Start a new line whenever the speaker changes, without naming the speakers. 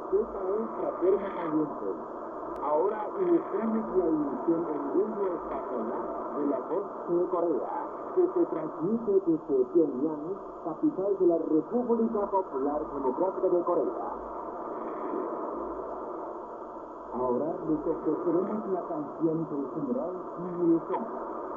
Esta es Fraterna Caliente. Ahora ilustramos la emisión en lengua española de la Voz de Corea, que se transmite desde Pyongyang, capital de la República Popular Democrática de Corea. Ahora les ofreceremos la canción del general Kim Il-sung.